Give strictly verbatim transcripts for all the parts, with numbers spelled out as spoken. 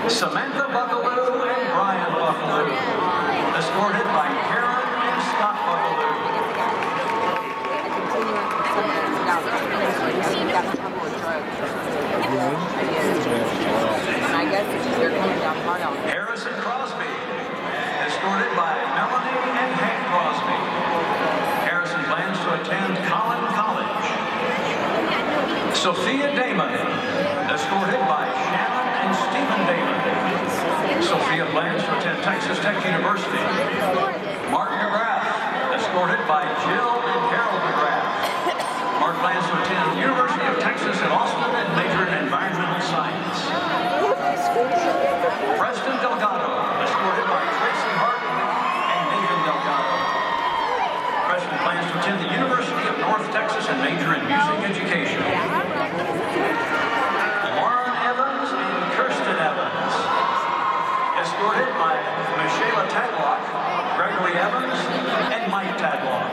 Samantha Buckaloo and Brian Buckaloo, escorted by Karen and Scott Buckaloo. I guess they're coming down hard on Harrison Crosby, escorted by Melanie and Hank Crosby. Harrison plans to attend Collin College. Sophia Damon, escorted by Shannon and Stephen Damon. Sophia plans to attend Texas Tech University. Mark McGrath, escorted by Jill and Harold McGrath. Mark plans to attend the University of Texas at Austin and major in environmental science. Preston Delgado, escorted by Tracy Harden and Nathan Delgado. Preston plans to attend the University of North Texas and major in music education. Lauren Evans and Kirsten Evans, escorted by Michaela Tadlock, Gregory Evans, and Mike Tadlock.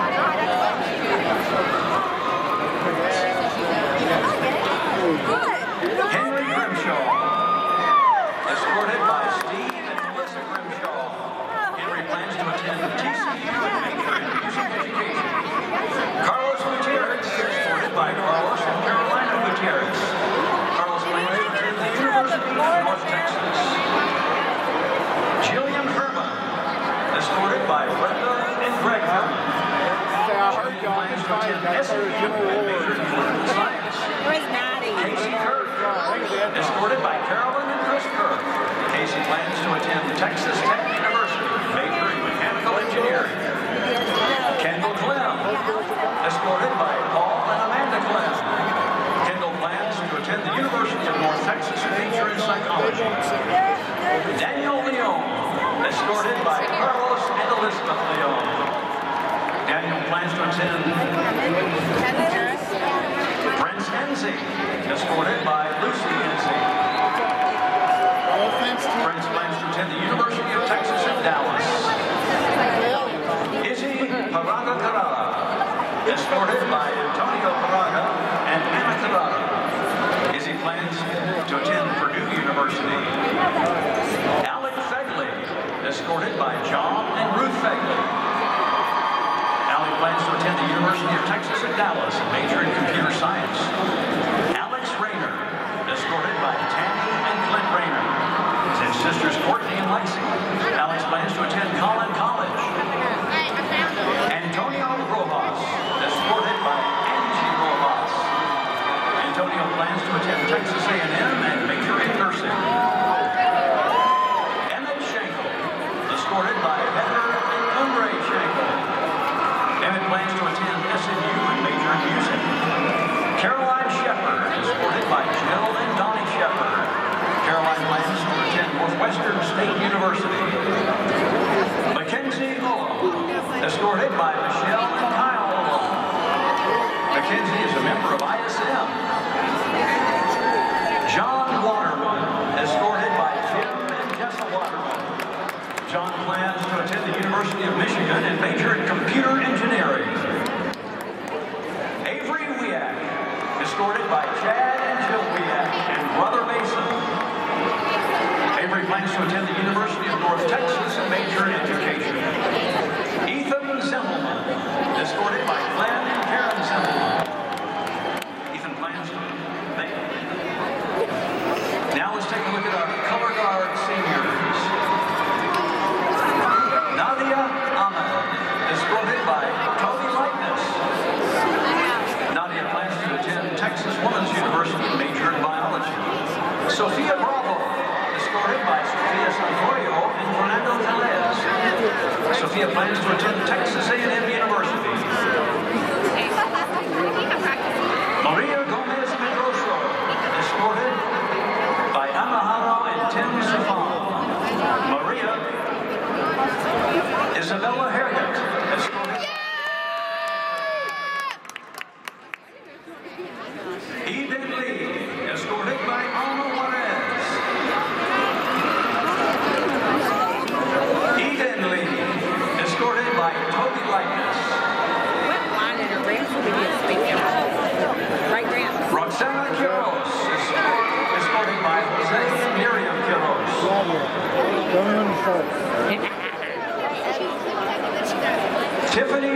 Henry Grimshaw, escorted by Steve and Melissa Grimshaw. Henry plans to attend T C U and major in music education. Carlos Gutierrez, escorted by Carlos and Carolina Gutierrez. Carlos plans to attend the University of North Texas. Jillian Herman, escorted by Brenda and Greg Herman. Jillian plans to attend S M U and major in political science. Where's Maddie? Casey Kirk, escorted by Carolyn and Chris Kirk. Casey plans to attend Texas Tech University, major in mechanical engineering. Kendall Clem, escorted by Paul and Amanda Clem. Kendall plans to attend the University of North Texas, major in psychology. Daniel Leon, escorted by Carlos and Elizabeth Leon. Daniel plans to attend Prince Enzi, escorted by Lucy Enzi. Prince plans to attend the University of Texas at Dallas. Izzy Paraga Carrara, escorted by Antonio Paraga and Anna Carrara. Izzy plans to attend Purdue University. Alec Fegley, escorted by John and Ruth Fegley. Alec plans to attend the University of Texas at Dallas and major in computer science. Alex Rayner, escorted by Tammy and Clint Rayner. His sisters Courtney and Lexi. Alex plans to attend Collin College. Antonio Rojas, escorted by Angie Rojas. Antonio plans to attend Texas A and M and major in nursing. Emmett Schenkel, escorted by Heather and Andre Schenkel. Emmett plans to attend S M U and major in music. Caroline Shepard, escorted by Jill and Donnie Shepard. Caroline plans to attend Northwestern State University. Mackenzie Ullum, escorted by Michelle and Kyle Ullum. Mackenzie is a member of I S M. John Waterman, escorted by Tim and Jessa Waterman. John plans to attend the University of Michigan and major in computer engineering. Avery Wiak, escorted by Chad and Jill Wiak and Brother Mason. Avery plans to attend the University of North Texas and major in education. Ethan Zimmelman, escorted by Glenn and Karen Zimmelman. Ethan plans to make. Now let's take a look at our color guard seniors. Nadia Ahmed, escorted by Toby Lightness. Nadia plans to attend Texas Women's University, major in biology. Sophia Bravo, escorted by Sofia Santoyo and Fernando Tellez. Sophia plans to attend Texas A and M University. Maria Gomez Pedroso, escorted by Amaharo and Tim Safon. Maria Isabella Harriet, escorted. Eden Lee, escorted by Alma Juarez. Eden Lee, escorted by Toby Lightness. Tiffany